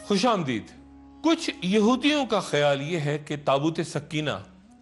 خوش آمدید۔ کچھ یہودیوں کا خیال یہ ہے کہ تابوت سکینہ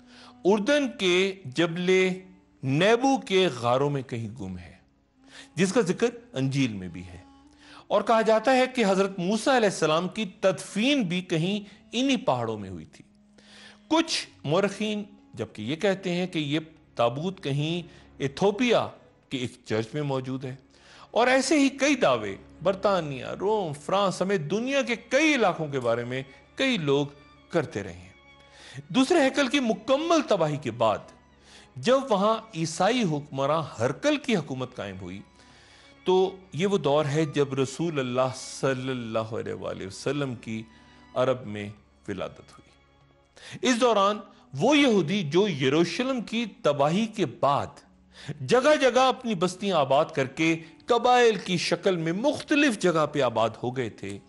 اردن کے جبل نیبو کے غاروں میں کہیں گم ہے، جس کا ذکر انجیل میں بھی ہے، اور کہا جاتا ہے کہ حضرت موسیٰ علیہ السلام کی تدفین بھی کہیں انہی پہاڑوں میں ہوئی تھی۔ کچھ مورخین جبکہ یہ کہتے ہیں کہ یہ تابوت کہیں ایتھوپیا کے ایک چرچ میں موجود ہے، اور ایسے ہی کئی دعوے برطانیہ، روم، فرانس سمیت دنیا کے کئی علاقوں کے بارے میں کئی لوگ کرتے رہے ہیں۔ دوسرے ہیکل کی مکمل تباہی کے بعد جب وہاں عیسائی حکمراں ہرکل کی حکومت قائم ہوئی تو یہ وہ دور ہے جب رسول اللہ صلی اللہ علیہ وآلہ وسلم کی عرب میں ولادت ہوئی۔ اس دوران وہ یہودی جو یروشلم کی تباہی کے بعد جگہ جگہ اپنی بستیاں آباد کر کے قبائل کی شکل میں مختلف جگہ پہ آباد ہو گئے تھے،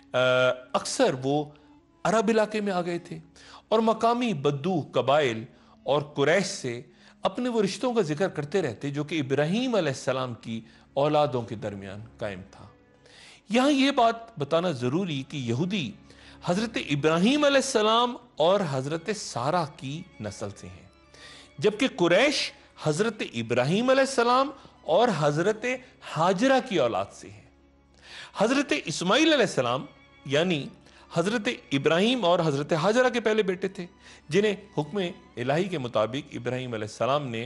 اکثر وہ عرب علاقے میں آ گئے تھے اور مقامی بدو قبائل اور قریش سے اپنے وہ رشتوں کا ذکر کرتے رہتے جو کہ ابراہیم علیہ السلام کی اولادوں کے درمیان قائم تھا۔ یہاں یہ بات بتانا ضروری کہ یہودی حضرت ابراہیم علیہ السلام اور حضرت سارہ کی نسل سے ہیں، جبکہ قریش حضرت ابراہیم علیہ السلام اور حضرت ہاجرہ کی اولاد سے ہیں۔ حضرت اسماعیل علیہ السلام یعنی حضرت ابراہیم اور حضرت ہاجرہ کے پہلے بیٹے تھے، جنہیں حکم الہی کے مطابق ابراہیم علیہ السلام نے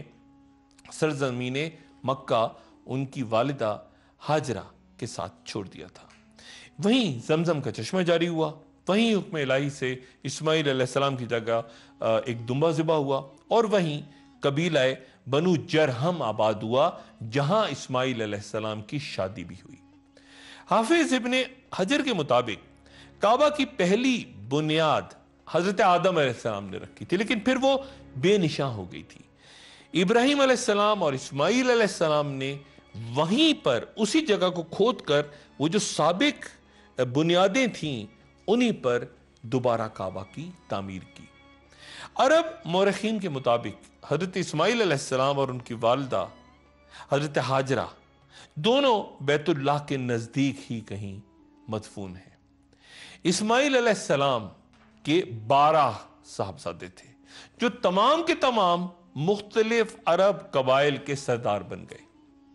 سرزمین مکہ ان کی والدہ ہاجرہ کے ساتھ چھوڑ دیا تھا۔ وہیں زمزم کا چشمہ جاری ہوا، وہیں حکم الہی سے اسماعیل علیہ السلام کی جگہ ایک دمبا ذبح ہوا، اور وہیں قبیلہ بنو جرہم آباد ہوا جہاں اسماعیل علیہ السلام کی شادی بھی ہوئی۔ حافظ ابن حجر کے مطابق کعبہ کی پہلی بنیاد حضرت آدم علیہ السلام نے رکھی تھی، لیکن پھر وہ بے نشاں ہو گئی تھی۔ ابراہیم علیہ السلام اور اسماعیل علیہ السلام نے وہیں پر اسی جگہ کو کھود کر وہ جو سابق بنیادیں تھیں انہی پر دوبارہ کعبہ کی تعمیر کی۔ عرب مورخین کے مطابق حضرت اسماعیل علیہ السلام اور ان کی والدہ حضرت ہاجرہ دونوں بیت اللہ کے نزدیک ہی کہیں مدفون ہیں۔ اسماعیل علیہ السلام کے 12 صاحبزادے تھے جو تمام کے تمام مختلف عرب قبائل کے سردار بن گئے،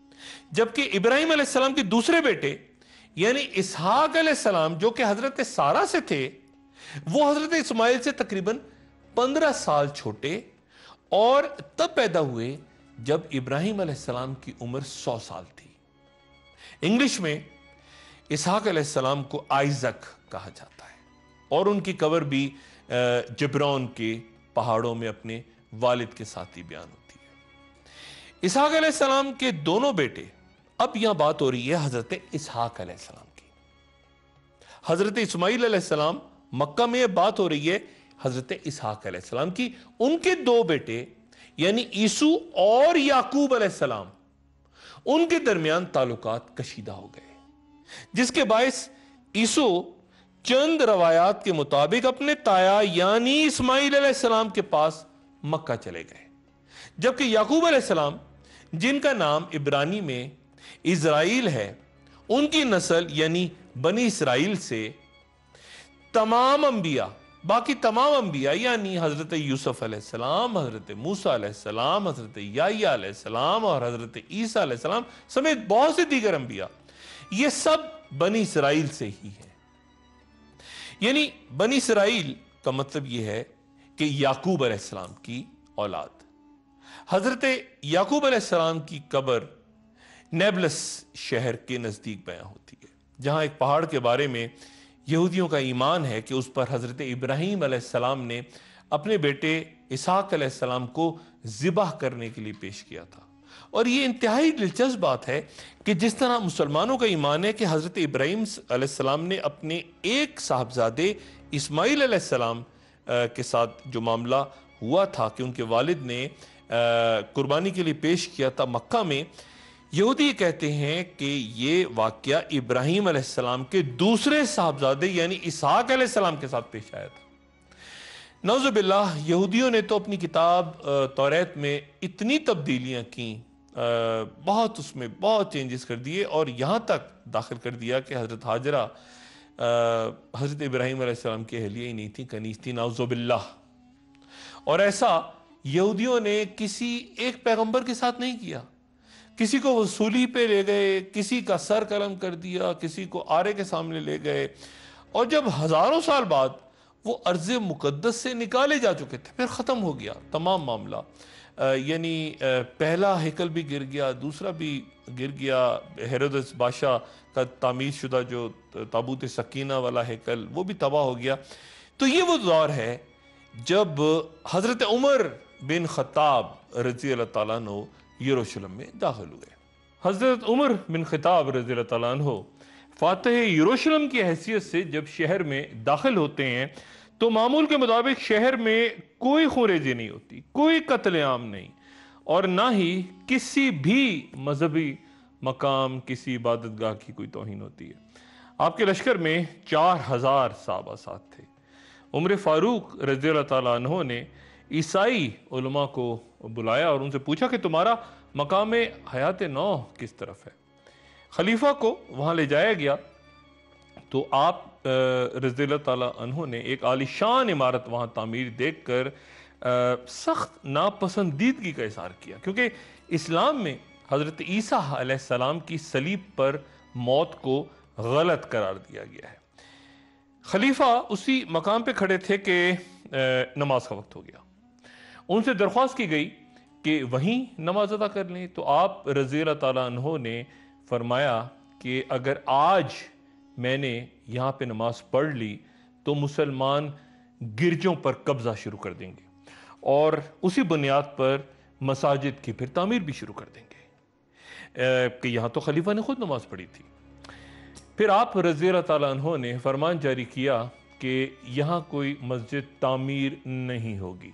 جبکہ ابراہیم علیہ السلام کے دوسرے بیٹے یعنی اسحاق علیہ السلام جو کہ حضرت سارہ سے تھے، وہ حضرت اسماعیل سے تقریباً 15 سال چھوٹے اور تب پیدا ہوئے جب ابراہیم علیہ السلام کی عمر 100 سال تھی۔ انگلش میں اسحاق علیہ السلام کو آئزک کہا جاتا ہے، اور ان کی قبر بھی جبرون کے پہاڑوں میں اپنے والد کے ساتھ ہی بیان ہوتی ہے۔ اسحاق علیہ السلام کے دونوں بیٹے، اب یہاں بات ہو رہی ہے حضرت اسحاق علیہ السلام کی۔ حضرت اسماعیل علیہ السلام مکہ میں، بات ہو رہی ہے حضرت اسحاق علیہ السلام کی۔ ان کے 2 بیٹے یعنی عیسو اور یعقوب علیہ السلام، ان کے درمیان تعلقات کشیدہ ہو گئے، جس کے باعث عیسو چند روایات کے مطابق اپنے تایا یعنی اسماعیل علیہ السلام کے پاس مکہ چلے گئے، جبکہ یعقوب علیہ السلام جن کا نام عبرانی میں اسرائیل ہے، ان کی نسل یعنی بنی اسرائیل سے تمام انبیاء، باقی تمام انبیاء یعنی حضرت یوسف علیہ السلام، حضرت موسیٰ علیہ السلام، حضرت یحییٰ علیہ السلام اور حضرت عیسیٰ علیہ السلام سمیت بہت سے دیگر انبیاء، یہ سب بنی اسرائیل سے ہی ہیں۔ یعنی بنی اسرائیل کا مطلب یہ ہے کہ یعقوب علیہ السلام کی اولاد۔ حضرت یعقوب علیہ السلام کی قبر نیبلس شہر کے نزدیک بیان ہوتی ہے، جہاں ایک پہاڑ کے بارے میں یہودیوں کا ایمان ہے کہ اس پر حضرت ابراہیم علیہ السلام نے اپنے بیٹے اسحاق علیہ السلام کو ذبح کرنے کے لیے پیش کیا تھا۔ اور یہ انتہائی دلچسپ بات ہے کہ جس طرح مسلمانوں کا ایمان ہے کہ حضرت ابراہیم علیہ السلام نے اپنے ایک صاحبزادے اسماعیل علیہ السلام کے ساتھ جو معاملہ ہوا تھا کہ ان کے والد نے قربانی کے لیے پیش کیا تھا مکہ میں، یہودی کہتے ہیں کہ یہ واقعہ ابراہیم علیہ السلام کے دوسرے صاحبزادے یعنی اسحاق علیہ السلام کے ساتھ پیش آیا تھا۔ نعوذ باللہ، یہودیوں نے تو اپنی کتاب توریت میں اتنی تبدیلیاں کیں، اس میں بہت چینجز کر دیے، اور یہاں تک داخل کر دیا کہ حضرت ہاجرہ حضرت ابراہیم علیہ السلام کی اہلیہ ہی نہیں تھی، کنیز تھی، نعوذ باللہ۔ اور ایسا یہودیوں نے کسی ایک پیغمبر کے ساتھ نہیں کیا۔ کسی کو وہ سولی پہ لے گئے، کسی کا سر قلم کر دیا، کسی کو آرے کے سامنے لے گئے، اور جب ہزاروں سال بعد وہ ارض مقدس سے نکالے جا چکے تھے، پھر ختم ہو گیا تمام معاملہ۔ یعنی پہلا ہیکل بھی گر گیا، دوسرا بھی گر گیا، ہیرودس بادشاہ کا تعمیر شدہ جو تابوت سکینہ والا ہیکل وہ بھی تباہ ہو گیا۔ تو یہ وہ دور ہے جب حضرت عمر بن خطاب رضی اللہ تعالیٰ عنہ یروشلم میں داخل ہوئے۔ حضرت عمر بن خطاب رضی اللہ تعالیٰ عنہ فاتح یروشلم کی حیثیت سے جب شہر میں داخل ہوتے ہیں تو معمول کے مطابق شہر میں کوئی خونریزی نہیں ہوتی، کوئی قتل عام نہیں، اور نہ ہی کسی بھی مذہبی مقام، کسی عبادت گاہ کی کوئی توہین ہوتی ہے۔ آپ کے لشکر میں 4000 صحابہ ساتھ تھے۔ عمر فاروق رضی اللہ تعالیٰ عنہ نے عیسائی علماء کو بلایا اور ان سے پوچھا کہ تمہارا مقام حیات نو کس طرف ہے؟ خلیفہ کو وہاں لے جایا گیا تو آپ رضی اللہ تعالیٰ عنہ نے ایک عالیشان عمارت وہاں تعمیر دیکھ کر سخت ناپسندیدگی کا اظہار کیا، کیونکہ اسلام میں حضرت عیسیٰ علیہ السلام کی صلیب پر موت کو غلط قرار دیا گیا ہے۔ خلیفہ اسی مقام پہ کھڑے تھے کہ نماز کا وقت ہو گیا۔ ان سے درخواست کی گئی کہ وہیں نماز ادا کر لیں، تو آپ رضی اللہ تعالیٰ عنہ نے فرمایا کہ اگر آج میں نے یہاں پہ نماز پڑھ لی تو مسلمان گرجوں پر قبضہ شروع کر دیں گے اور اسی بنیاد پر مساجد کی پھر تعمیر بھی شروع کر دیں گے، کہ یہاں تو خلیفہ نے خود نماز پڑھی تھی۔ پھر آپ رضی اللہ تعالیٰ عنہ نے فرمان جاری کیا کہ یہاں کوئی مسجد تعمیر نہیں ہوگی۔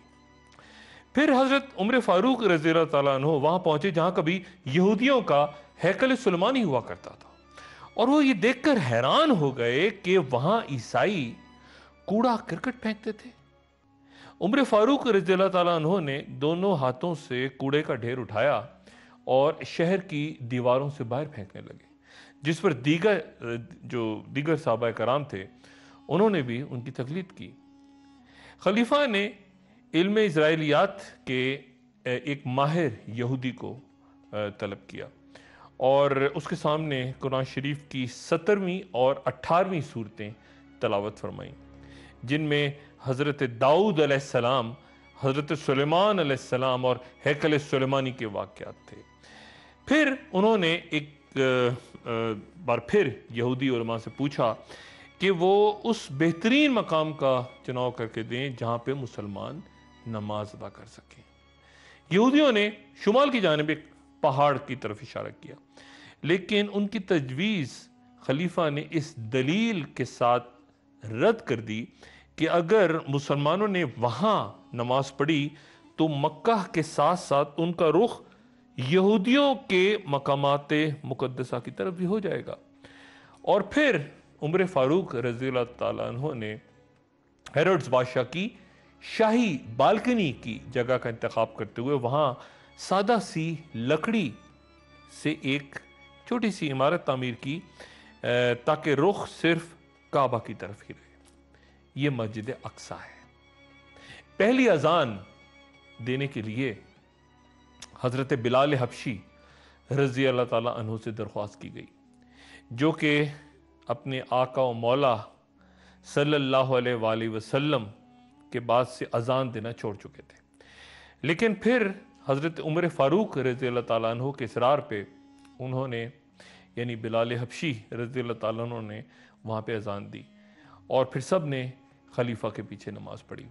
پھر حضرت عمر فاروق رضی اللہ تعالیٰ عنہ وہاں پہنچے جہاں کبھی یہودیوں کا ہیکل سلیمانی ہوا کرتا تھا، اور وہ یہ دیکھ کر حیران ہو گئے کہ وہاں عیسائی کوڑا کرکٹ پھینکتے تھے۔ عمر فاروق رضی اللہ تعالیٰ عنہ نے دونوں ہاتھوں سے کوڑے کا ڈھیر اٹھایا اور شہر کی دیواروں سے باہر پھینکنے لگے، جس پر دیگر صحابہ کرام تھے انہوں نے بھی ان کی تقلید کی۔ خلیفہ نے علم اسرائیلیات کے ایک ماہر یہودی کو طلب کیا اور اس کے سامنے قرآن شریف کی 17ویں اور 18ویں صورتیں تلاوت فرمائیں، جن میں حضرت داؤد علیہ السلام، حضرت سلیمان علیہ السلام اور ہیکل سلیمانی کے واقعات تھے۔ پھر انہوں نے ایک بار پھر یہودی علماء سے پوچھا کہ وہ اس بہترین مقام کا چناؤ کر کے دیں جہاں پہ مسلمان نماز ادا کر سکیں۔ یہودیوں نے شمال کی جانب ایک پہاڑ کی طرف اشارہ کیا، لیکن ان کی تجویز خلیفہ نے اس دلیل کے ساتھ رد کر دی کہ اگر مسلمانوں نے وہاں نماز پڑھی تو مکہ کے ساتھ ساتھ ان کا رخ یہودیوں کے مقامات مقدسہ کی طرف بھی ہو جائے گا۔ اور پھر عمر فاروق رضی اللہ تعالیٰ عنہ نے ہیروڈس بادشاہ کی شاہی بالکنی کی جگہ کا انتخاب کرتے ہوئے وہاں سادہ سی لکڑی سے ایک چھوٹی سی عمارت تعمیر کی تاکہ رخ صرف کعبہ کی طرف ہی رہے۔ یہ مسجد اقصیٰ ہے۔ پہلی اذان دینے کے لیے حضرت بلال حبشی رضی اللہ تعالیٰ عنہ سے درخواست کی گئی، جو کہ اپنے آقا و مولا صلی اللہ علیہ وآلہ وسلم کے بعد سے اذان دینا چھوڑ چکے تھے، لیکن پھر حضرت عمر فاروق رضی اللہ تعالیٰ عنہ کے اصرار پہ انہوں نے یعنی بلال حبشی رضی اللہ تعالیٰ عنہ نے وہاں پہ اذان دی اور پھر سب نے خلیفہ کے پیچھے نماز پڑھی۔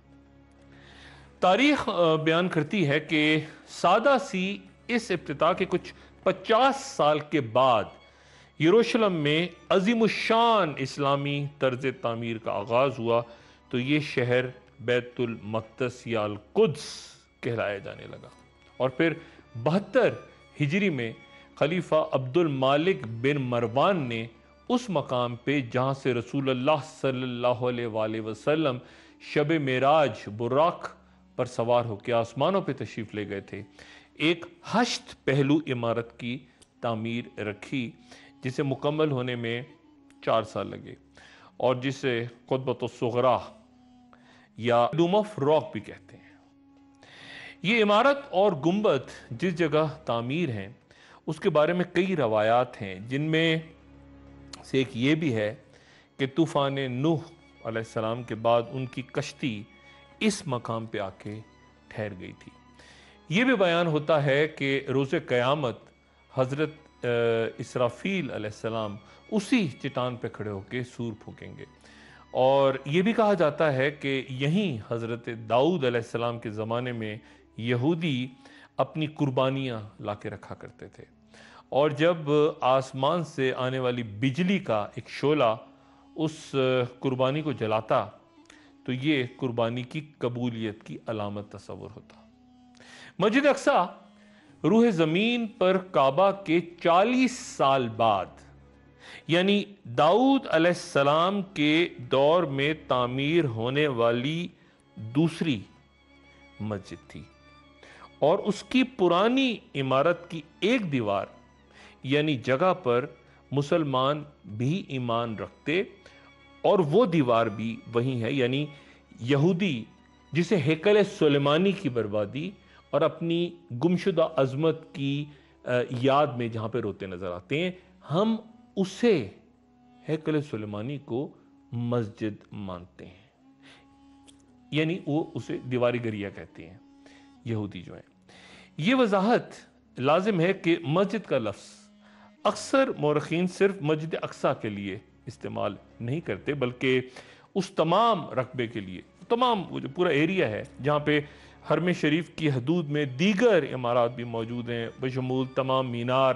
تاریخ بیان کرتی ہے کہ سادہ سی اس افتتاح کے کچھ 50 سال کے بعد یروشلم میں عظیم الشان اسلامی طرز تعمیر کا آغاز ہوا تو یہ شہر بیت المقدس یا القدس کہلایا جانے لگا، اور پھر 72 ہجری میں خلیفہ عبد المالک بن مروان نے اس مقام پہ جہاں سے رسول اللہ صلی اللہ علیہ وآلہ وسلم شب معراج براق پر سوار ہو کے آسمانوں پہ تشریف لے گئے تھے، ایک 8 پہلو عمارت کی تعمیر رکھی جسے مکمل ہونے میں 4 سال لگے، اور جسے قطبۃ الصغریٰ یا ڈوم آف راک بھی کہتے ہیں۔ یہ عمارت اور گنبد جس جگہ تعمیر ہیں اس کے بارے میں کئی روایات ہیں، جن میں سے ایک یہ بھی ہے کہ طوفان نوح علیہ السلام کے بعد ان کی کشتی اس مقام پہ آ کے ٹھہر گئی تھی۔ یہ بھی بیان ہوتا ہے کہ روز قیامت حضرت اسرافیل علیہ السلام اسی چٹان پہ کھڑے ہو کے سور پھونکیں گے، اور یہ بھی کہا جاتا ہے کہ یہیں حضرت داؤد علیہ السلام کے زمانے میں یہودی اپنی قربانیاں لا کے رکھا کرتے تھے، اور جب آسمان سے آنے والی بجلی کا ایک شعلہ اس قربانی کو جلاتا تو یہ قربانی کی قبولیت کی علامت تصور ہوتا۔ مسجد اقصیٰ روح زمین پر کعبہ کے 40 سال بعد یعنی داؤد علیہ السلام کے دور میں تعمیر ہونے والی دوسری مسجد تھی، اور اس کی پرانی عمارت کی ایک دیوار یعنی جگہ پر مسلمان بھی ایمان رکھتے، اور وہ دیوار بھی وہی ہے، یعنی یہودی جسے ہیکل سلیمانی کی بربادی اور اپنی گمشدہ عظمت کی یاد میں جہاں پہ روتے نظر آتے ہیں، ہم اسے ہیکل سلیمانی کو مسجد مانتے ہیں، یعنی وہ اسے دیواری گریا کہتے ہیں یہودی جو ہیں۔ یہ وضاحت لازم ہے کہ مسجد کا لفظ اکثر مورخین صرف مسجد اقصیٰ کے لیے استعمال نہیں کرتے، بلکہ اس تمام رقبے کے لیے، تمام وہ جو پورا ایریا ہے جہاں پہ حرم شریف کی حدود میں دیگر عمارات بھی موجود ہیں، بشمول تمام مینار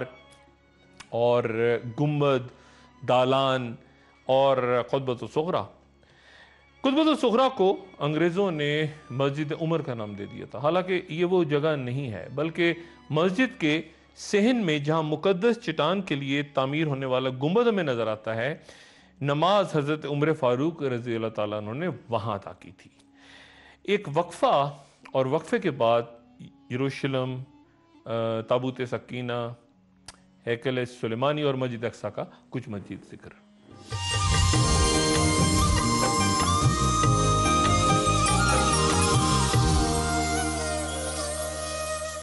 اور گنبد، دالان اور قطبۃ الصغریٰ۔ قطبۃ الصغریٰ کو انگریزوں نے مسجد عمر کا نام دے دیا تھا، حالانکہ یہ وہ جگہ نہیں ہے، بلکہ مسجد کے صحن میں جہاں مقدس چٹان کے لیے تعمیر ہونے والا گنبد ہمیں نظر آتا ہے، نماز حضرت عمر فاروق رضی اللہ تعالیٰ عنہ نے وہاں ادا کی تھی۔ ایک وقفہ، اور وقفے کے بعد یروشلم، تابوت سکینہ، ہیکل سلیمانی اور مسجد اقصیٰ کا کچھ مزید ذکر۔